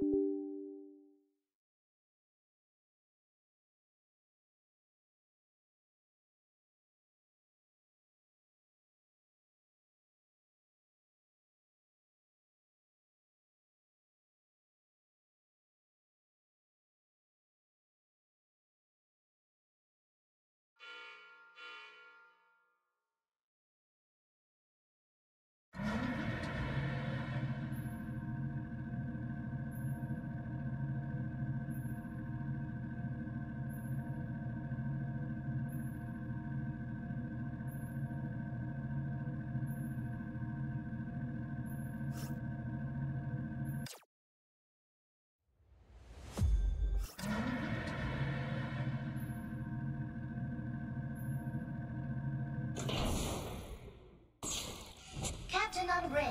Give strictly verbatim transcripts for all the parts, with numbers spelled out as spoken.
Captain on bridge.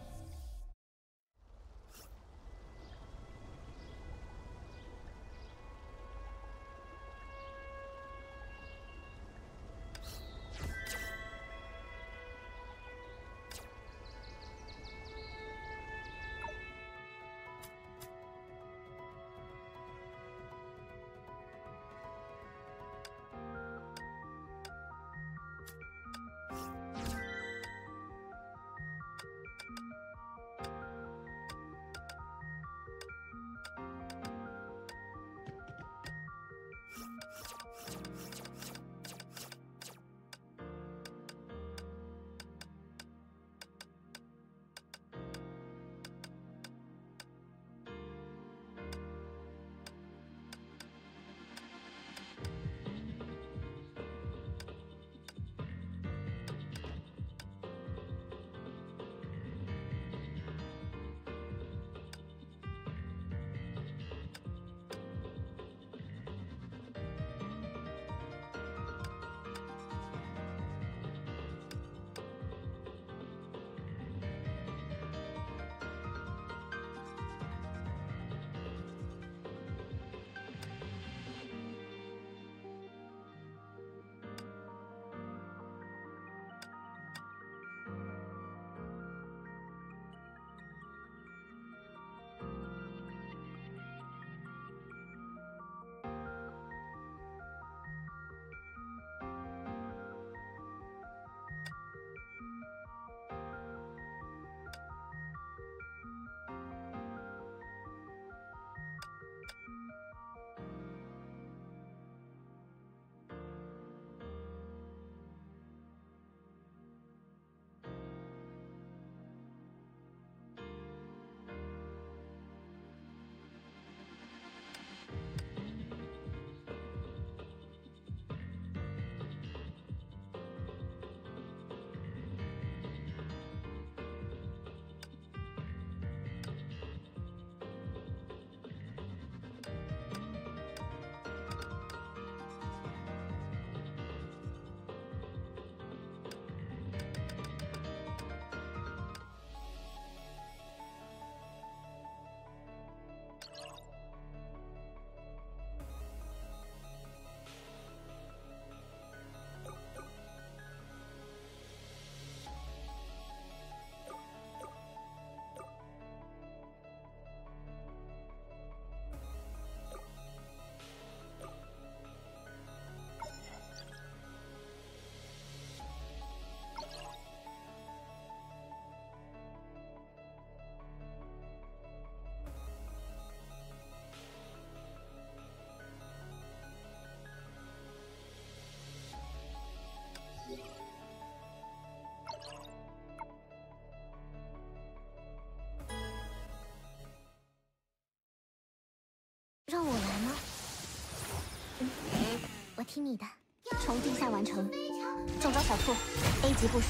让我来吗？嗯，我听你的。从地下完成，中招小兔 A 级部署。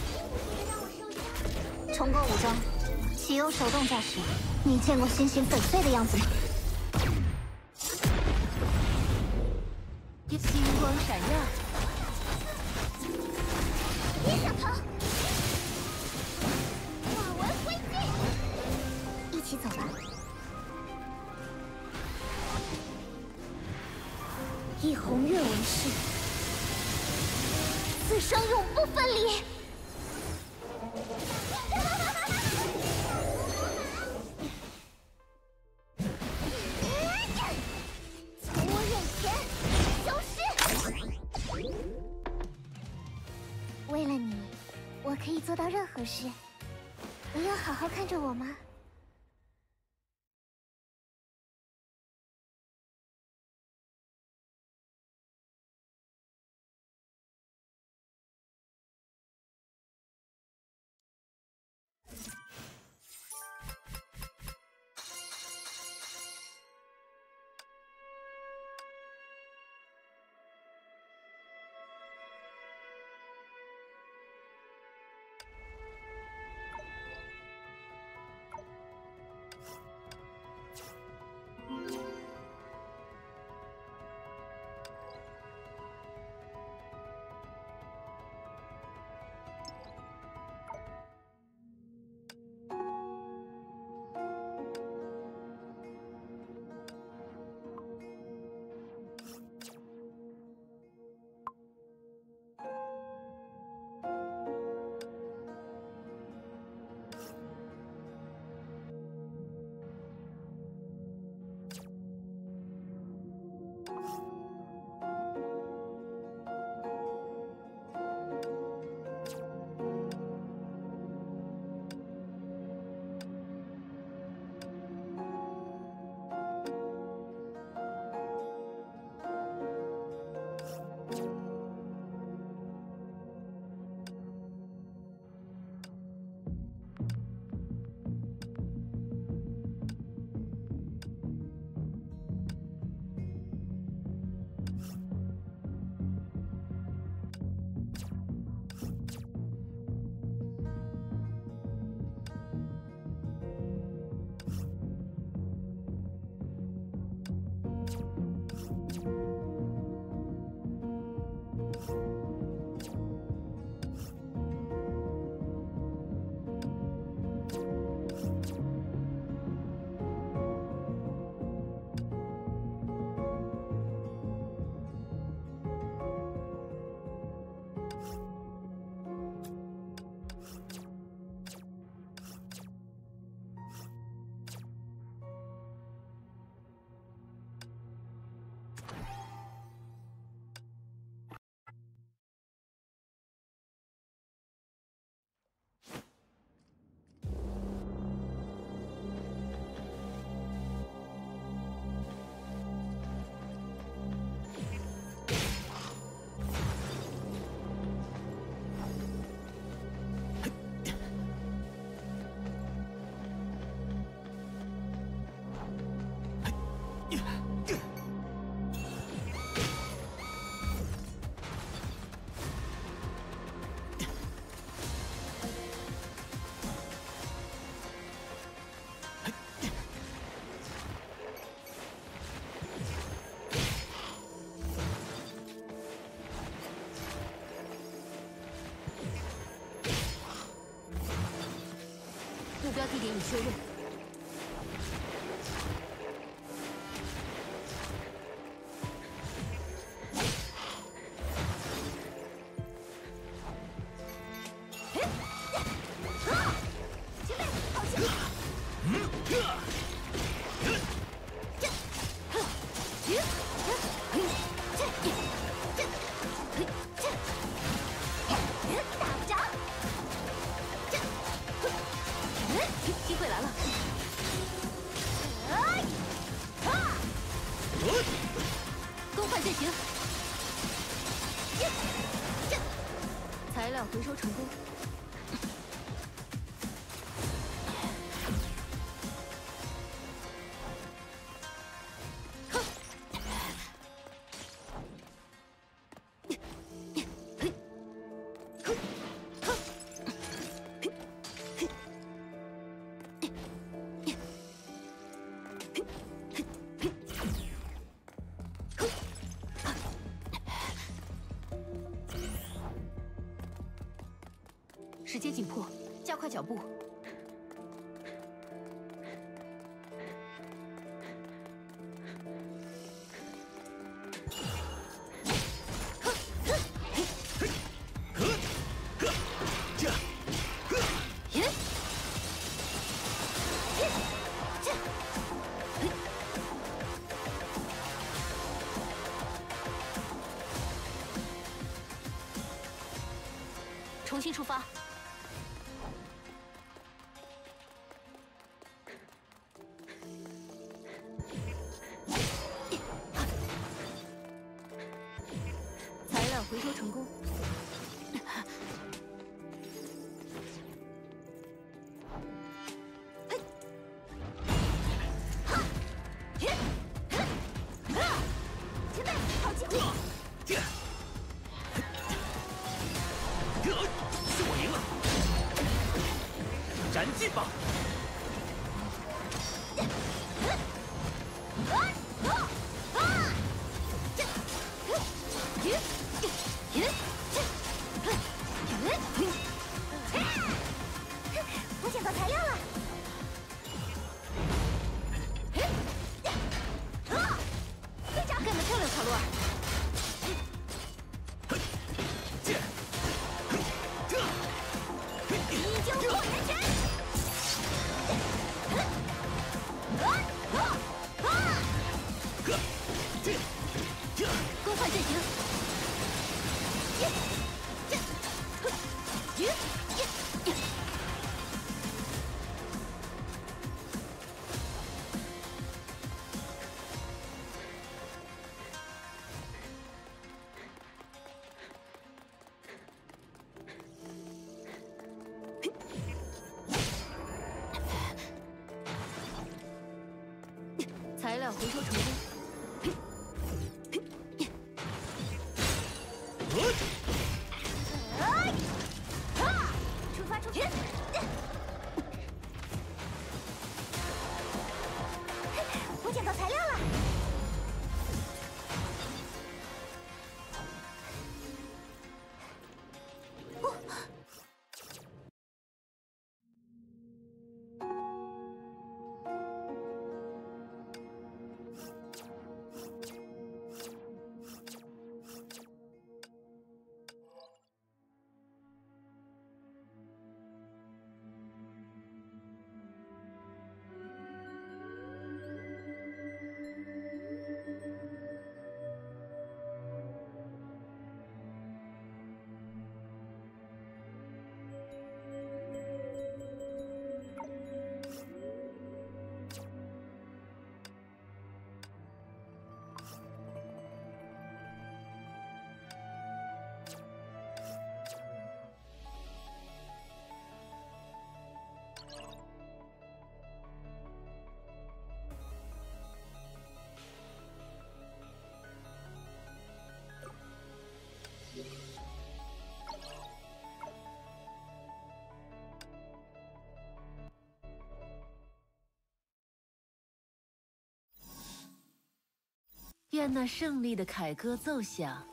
重构武装，启用手动驾驶。你见过星星粉碎的样子吗？ 星光闪耀。 别想逃！化为灰烬。一起走吧。 以红月为誓，此生永不分离。 任何事，你要好好看着我吗？ 目标地点已确认。 前辈，好险！打不着。 机会来了！更换阵型，材料回收成功。时间紧迫，加快脚步。重新出发。 收成功。 前辈，好机会！ 是我赢了，斩尽吧！ 我捡到材料了！队长， 干得漂亮，卡洛尔！ 依旧过人拳！ 公快阵型！材料回收成功。 出发出去！我捡到材料了！哦， 愿那胜利的凯歌奏响，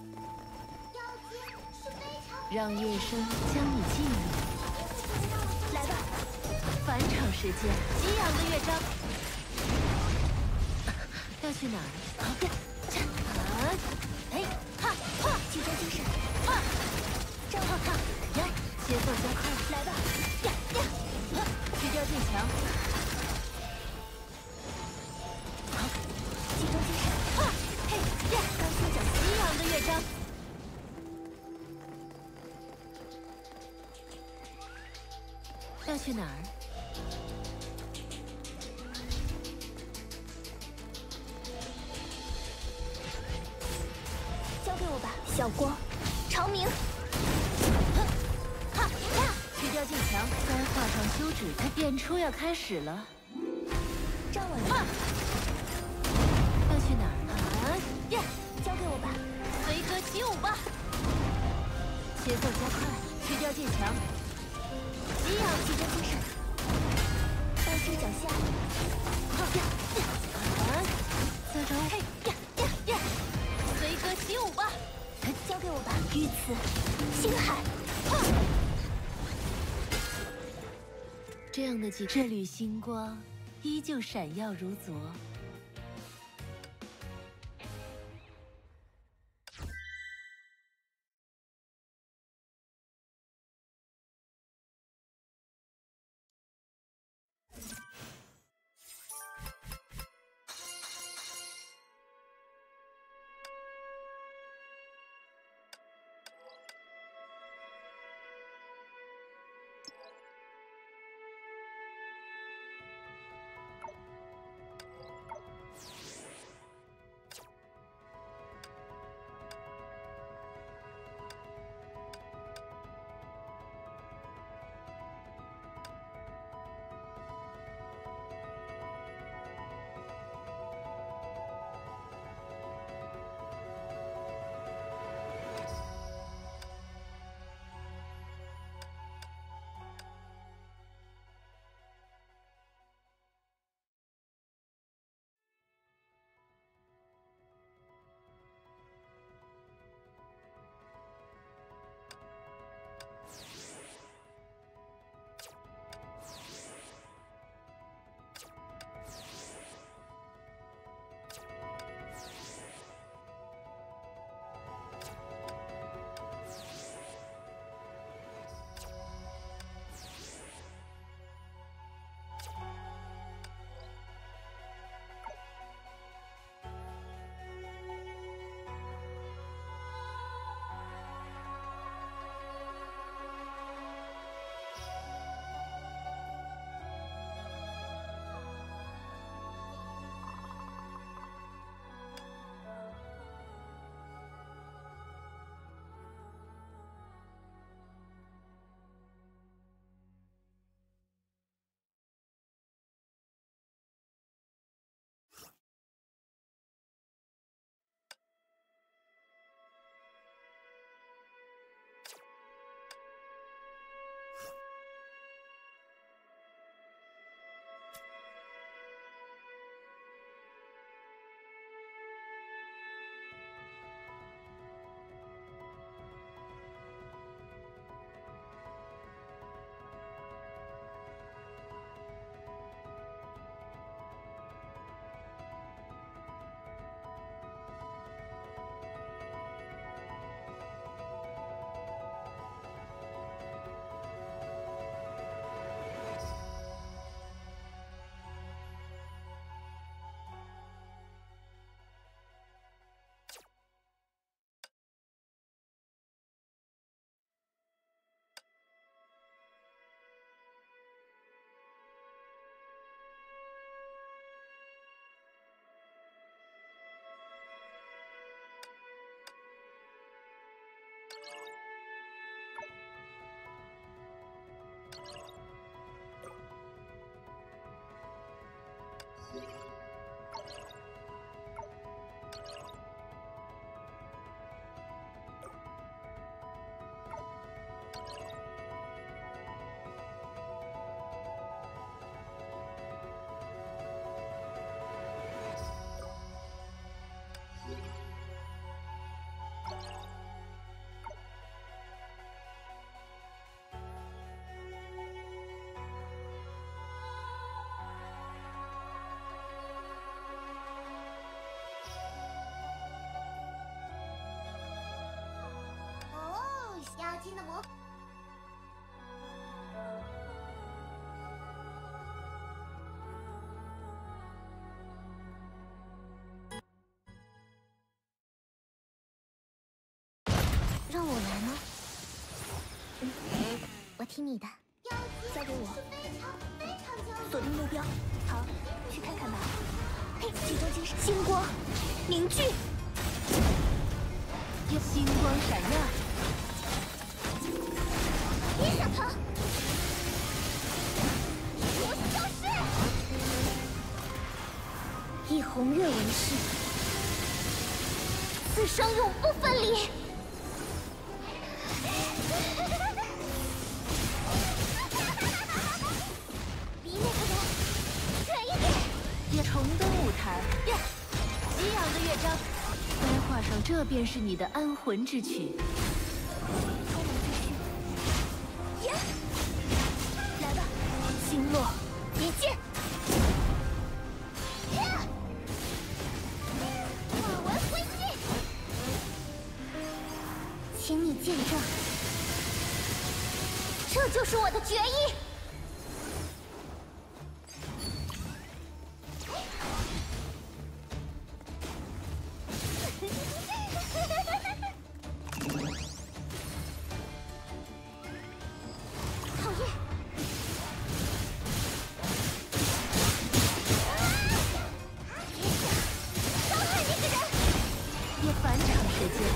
让乐声将你进入。 来吧， 返场时间，激昂的乐章。要去哪儿？啊！哎，哈哈！ 集中精神， 哈！ 张浩看， 呀，节奏加快， 来吧， 呀呀！去掉最强。 集中精神， 哈，嘿呀！ 高心脚， 激昂的乐章。要去哪儿？ 交给我吧，小光，长明。 哼，哈呀！去掉最强，该画上休止符。演出要开始了。 张婉哈。 要去哪儿啊？呀！ 交给我吧， 随歌起舞吧，节奏加快，去掉渐强，激昂， 集中精神，单手脚下， 呀呀啊！这种嘿呀呀呀，随歌起舞吧， 交给我吧，于此星海， 这样的几这缕星光依旧闪耀如昨。 听你的，交给我，锁定目标。好，去看看吧。嘿，集中精神，星光凝聚， 星光闪耀， 别想逃！我消失！以红月为誓，此生永不分离。离那个人远一点。 也重登舞台，激昂的乐章，该画上这便是你的安魂之曲。 来吧，星落一剑。化为灰烬，请你见证，这就是我的决意。讨厌！别想伤害那个人！ 也返场时间，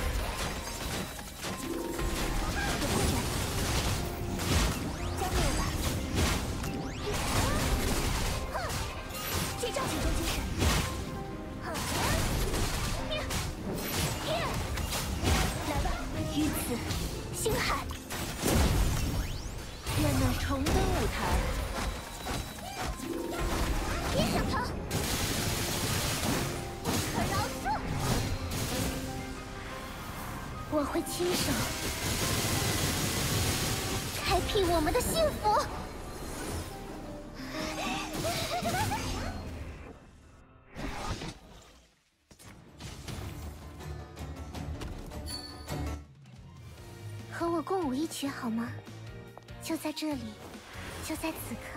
有空人，交给我吧。哼，这招集中精神。哼，来吧，于此星海。 愿那重登舞台， 别想逃！不可饶恕！我会亲手开辟我们的幸福。和我共舞一曲好吗？就在这里，就在此刻。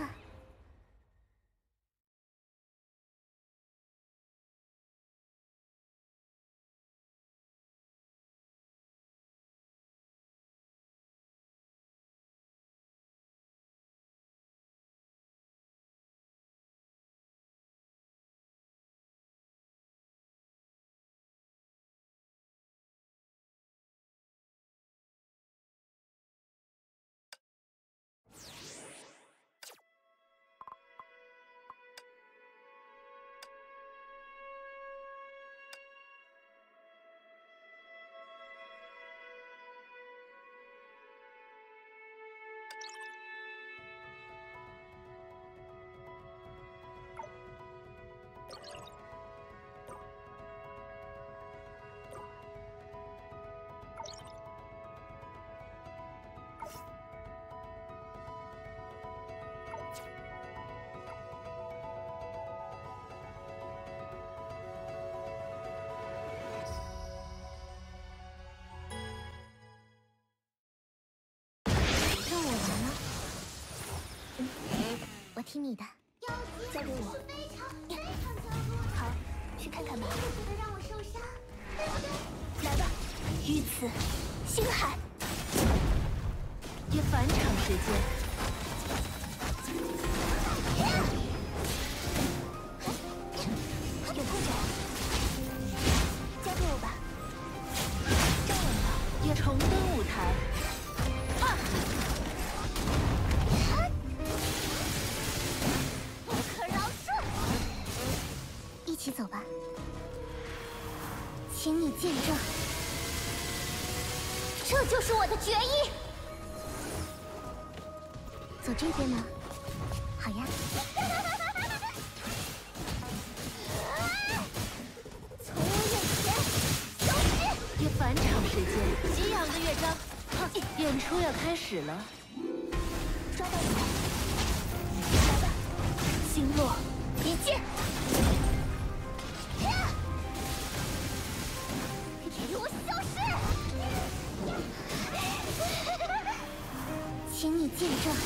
我听你的，交给我。好，去看看吧。来吧，于此星海。 也返场时间， 有空着，交给我吧。站稳了， 也重登舞台。啊！ 不可饶恕！一起走吧，请你见证，这就是我的决意。走这边吗？好呀。从我眼前消失！ 也返场时间，激昂的乐章，演出要开始了。 抓到你！来吧，星落一剑！给我消失！请你见证，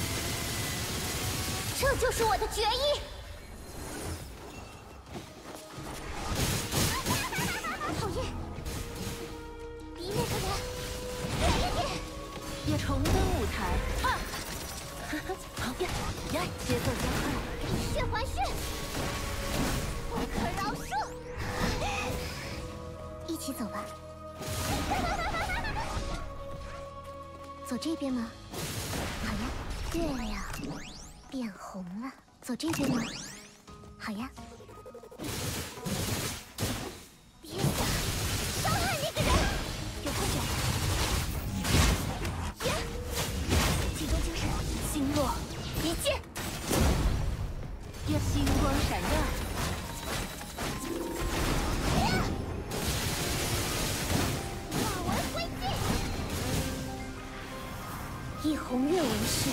这就是我的决意。讨厌，离那个人远一点。 也重登舞台。啊！ 呀呀，节奏加快， 血还血，不可饶恕。一起走吧。走这边吗？好呀。月亮变红了。走这边吗？好呀。别想伤害那个人！有破绽。呀！集中精神，星落一剑。 呀，星光闪耀。 呀！化为灰烬。一红月为誓。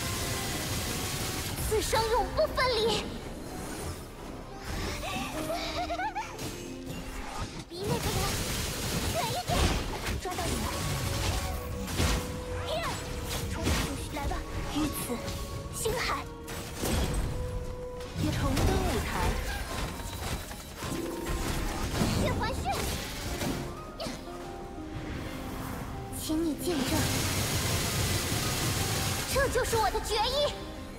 此生永不分离。离那个人远一点，抓到你了。呀！冲上去，来吧！于此，星海也重登舞台。 血还血。请你见证，这就是我的决意。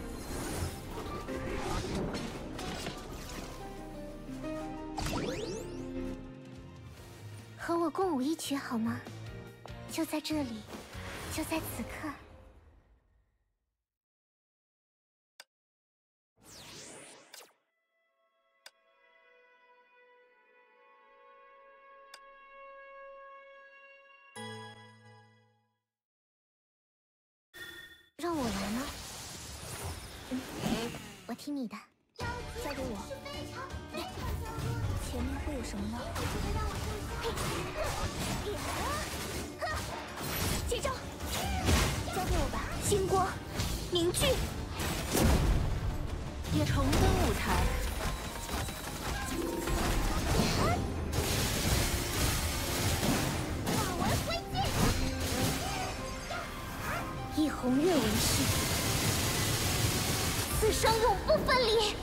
和我共舞一曲好吗？就在这里，就在此刻。让我来吗？嗯，我听你的。交给我。前面会有什么呢？接招！交给我吧。星光凝聚， 也重登舞台。 化为灰烬。以红月为誓，此生永不分离。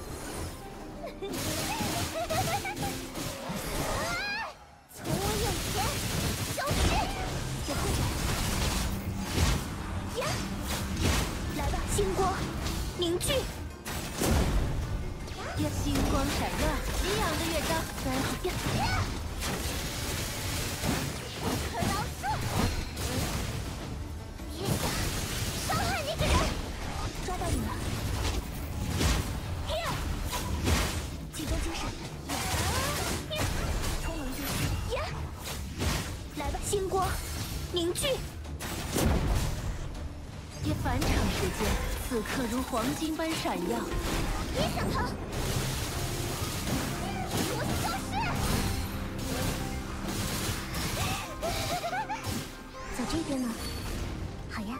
从我眼前消失！有破绽！呀！来吧，星光凝聚！ 呀，星光闪耀，激昂的乐章，然后呀， 不可饶恕！别想伤害那个人！抓到你了！呀！集中精神！呀！冲能进去！呀！来吧，星光凝聚！ 也返场时间，此刻如黄金般闪耀。 别想逃！我消失！走这边吗？好呀。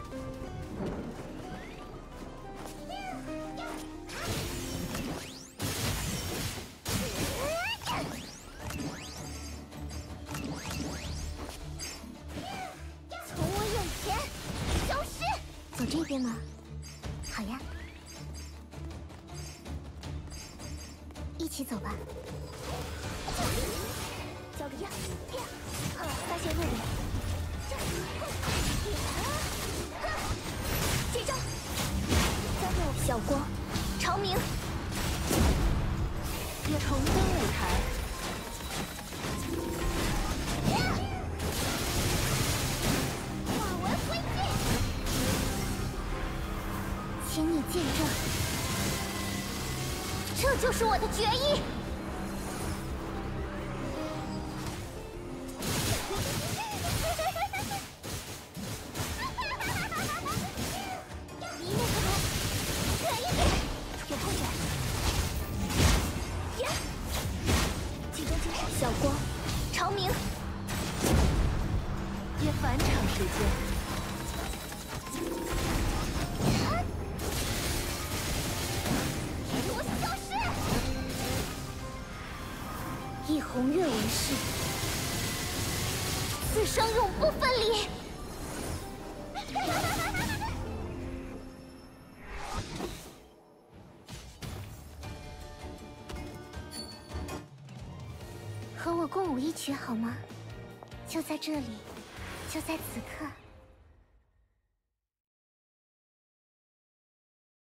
从我眼前消失！走这边吗？好呀。一起走吧。交个样，好，发现弱点。接招！交给我，小光，长明。 也重登舞台。 化为灰烬。请你见证，这就是我的决意。离那个人远一点，有破绽。呀！集中精神，小光，长明。 也返场时间。 我消失！以红月为誓，此生永不分离。和我共舞一曲好吗？就在这里，就在此刻。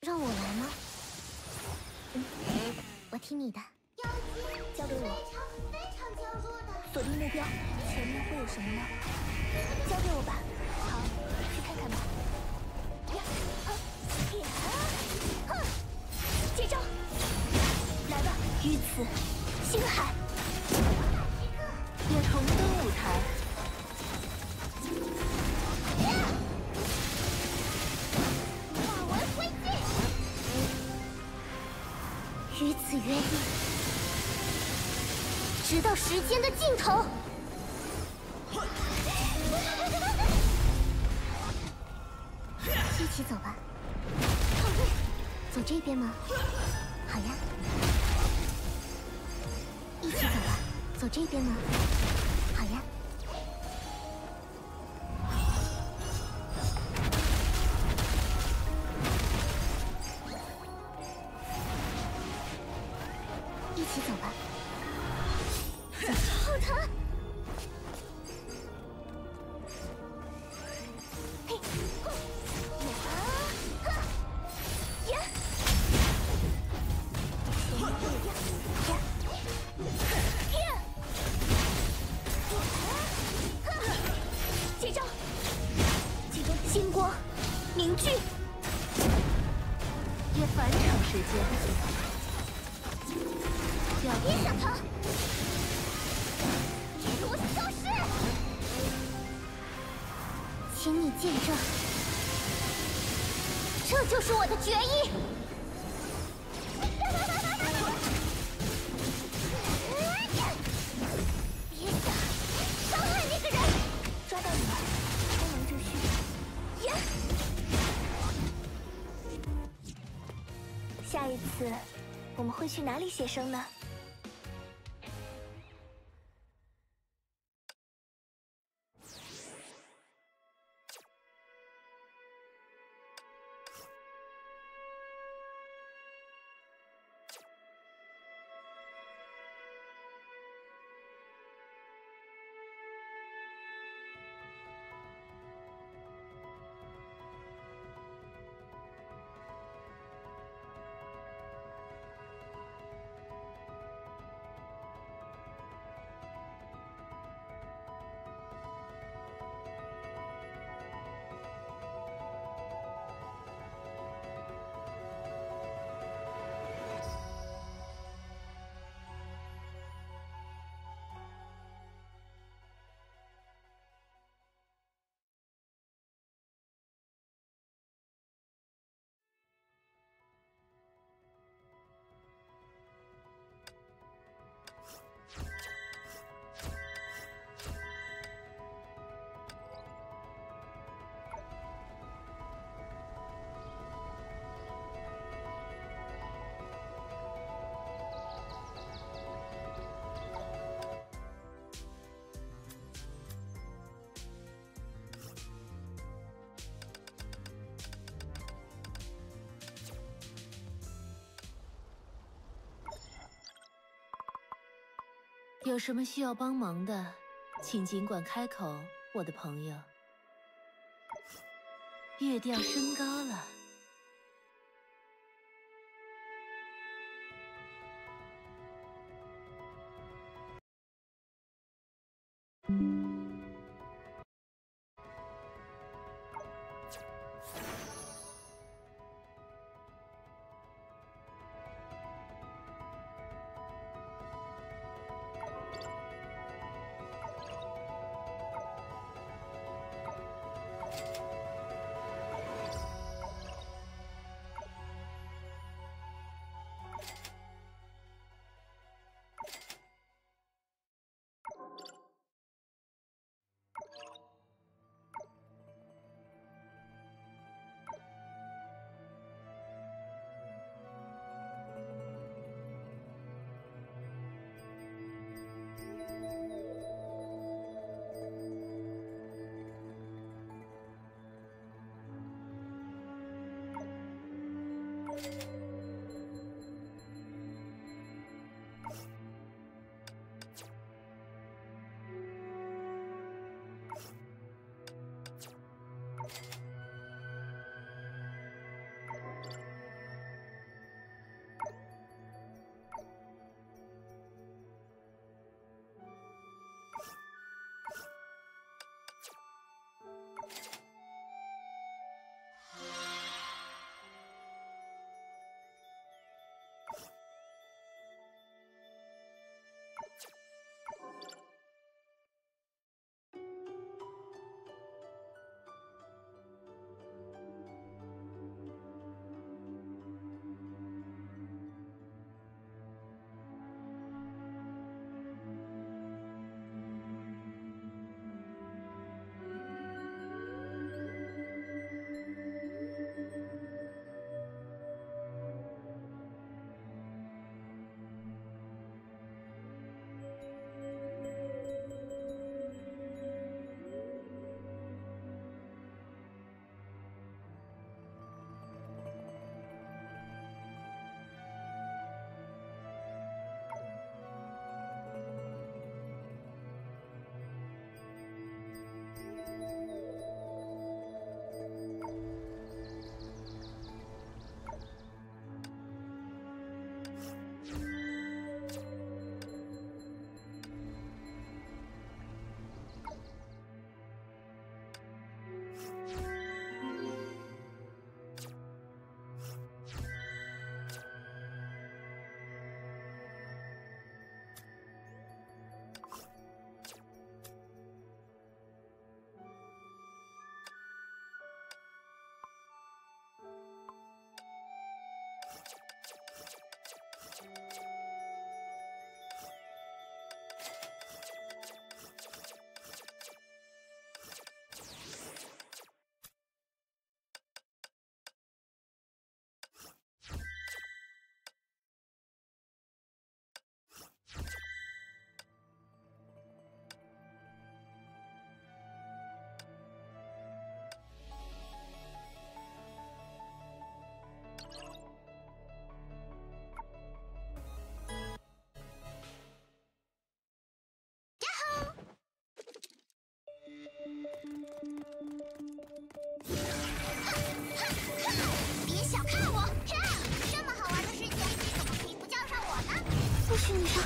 让我来吗？嗯，我听你的。交给我。锁定目标，前面会有什么吗？交给我吧。好，去看看吧。呀，啊，呀，哼，接招！来吧，于此，星海。 也重登舞台。化为灰烬。 于此约定，直到时间的尽头。一起走吧。走这边吗？好呀。一起走吧。走这边吗？好呀。一起走吧。好疼！嘿，呀，哈，呀，呀，呀，呀，接招！集中星光，凝聚。 也返场时间。 别想逃！给我消失！请你见证，这就是我的决议。别想伤害那个人！抓到你了，锋芒就绪。呀！下一次我们会去哪里写生呢？ 有什么需要帮忙的，请尽管开口，我的朋友。乐调升高了。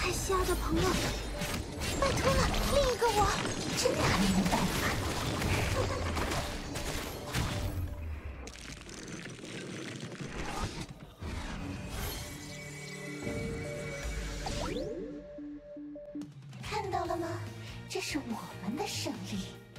太瞎的朋友，拜托了，另一个我，真的还没有办法。看到了吗？这是我们的胜利。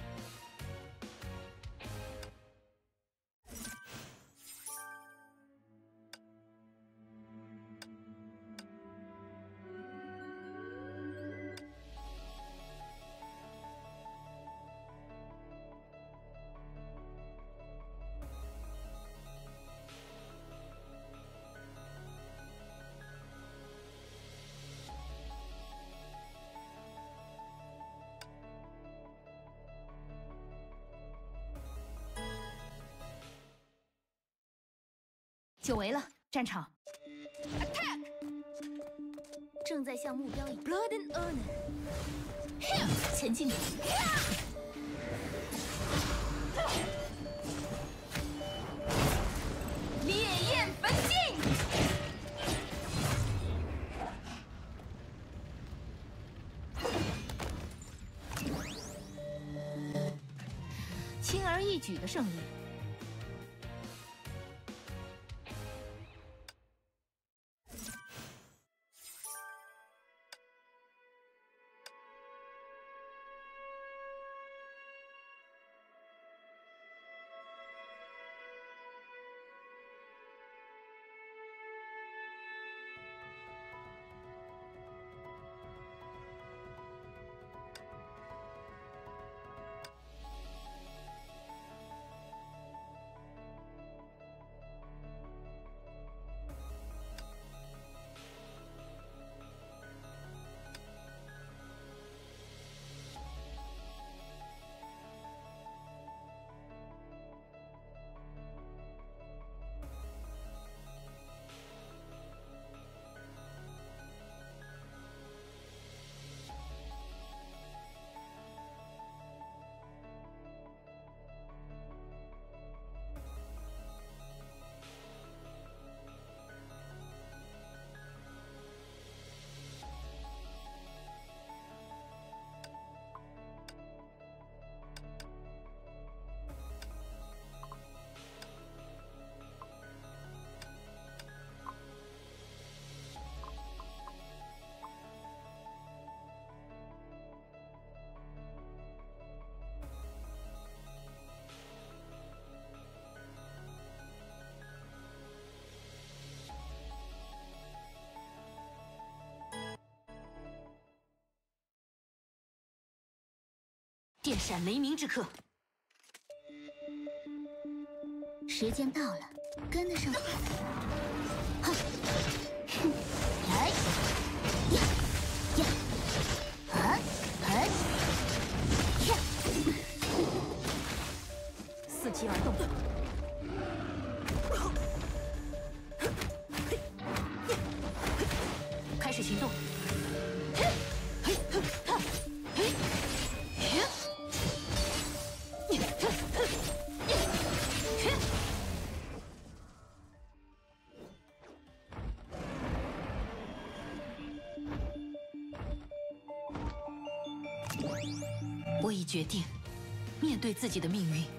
久违了，战场。 Attack！ 正在向目标移 Blood and honor。 前进。 烈焰焚尽。轻而易举的胜利。 电闪雷鸣之刻，时间到了，跟得上。哼，来，呀呀，啊，哎，呀， 伺机而动。开始行动。 我已决定面对自己的命运。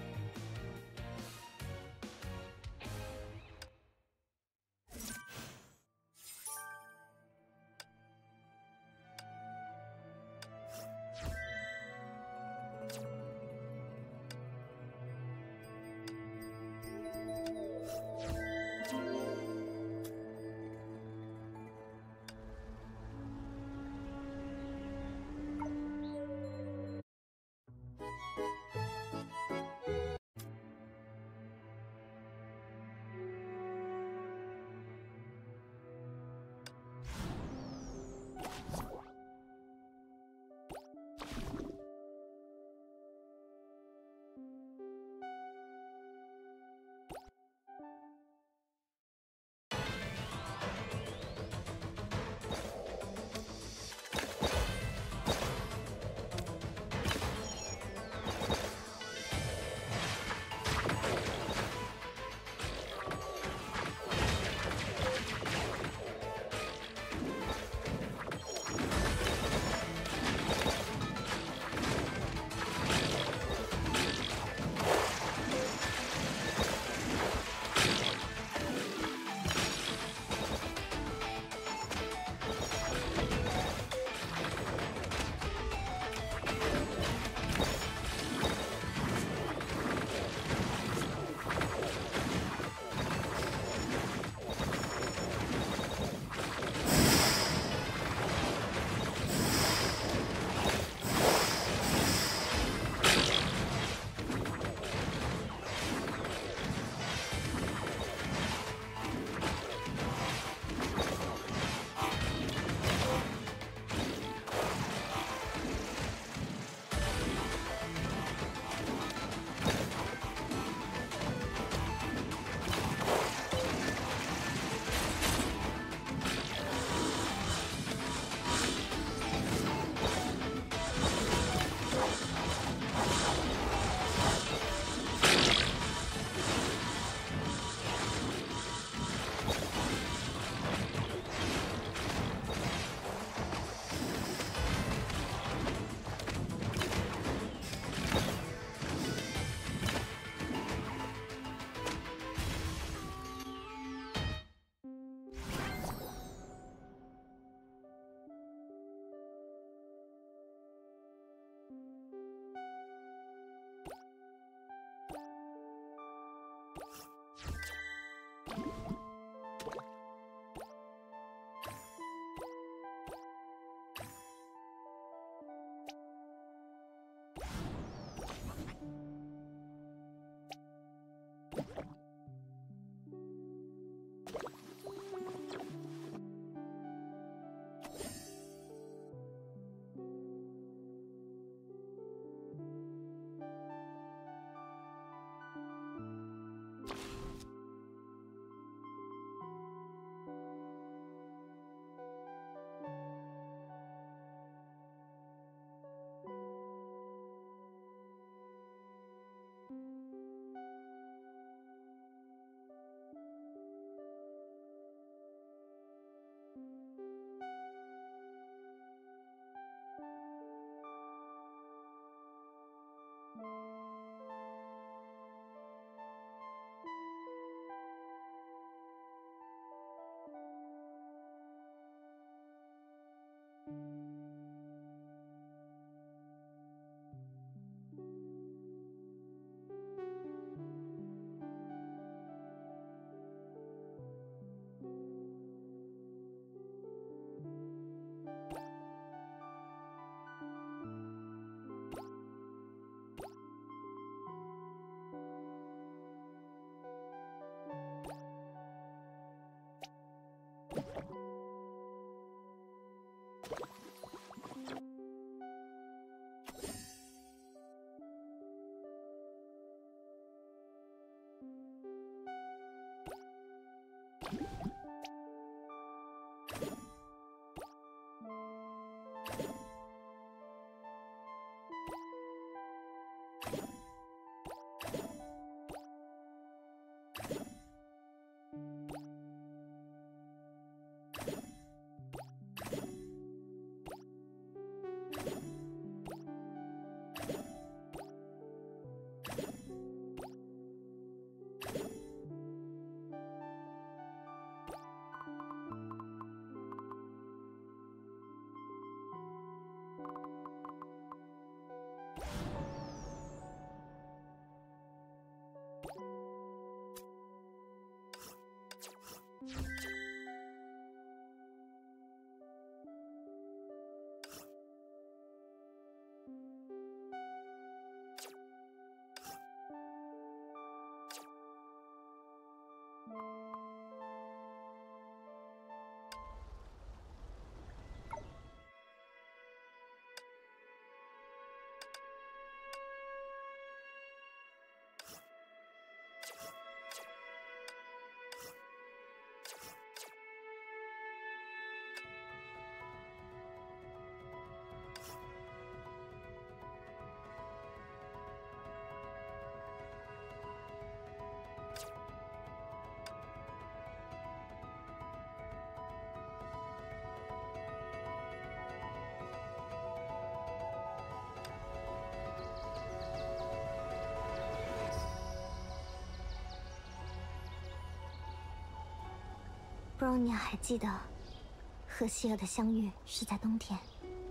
不知道你还记得，和希尔的相遇是在冬天。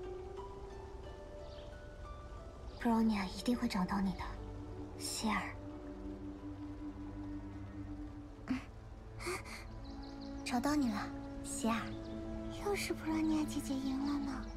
布罗尼亚一定会找到你的，希尔。嗯，找到你了，希尔。又是布罗尼亚姐姐赢了呢。